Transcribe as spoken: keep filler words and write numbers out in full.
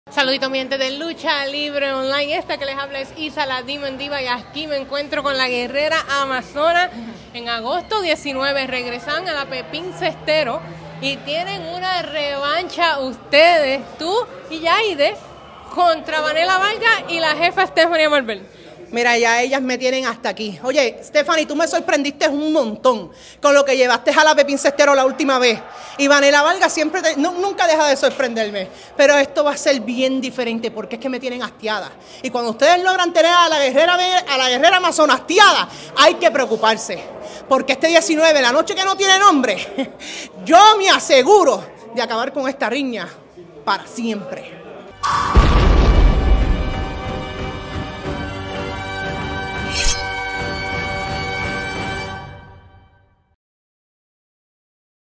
Saludito mi gente de Lucha Libre Online. Esta que les habla es Isa, la Demon Diva, y aquí me encuentro con la guerrera amazona. En agosto diecinueve regresan a la Pepín Cestero y tienen una revancha ustedes, tú y Yaide, contra Vanela Vargas y la jefa Stephanie Marvel. Mira, ya ellas me tienen hasta aquí. Oye, Stephanie, tú me sorprendiste un montón con lo que llevaste a la Pepín Cestero la última vez. Y Vanela Vargas siempre, te, no, nunca deja de sorprenderme. Pero esto va a ser bien diferente porque es que me tienen hastiada. Y cuando ustedes logran tener a la guerrera, a la guerrera amazona hastiada, hay que preocuparse. Porque este diecinueve, la noche que no tiene nombre, yo me aseguro de acabar con esta riña para siempre.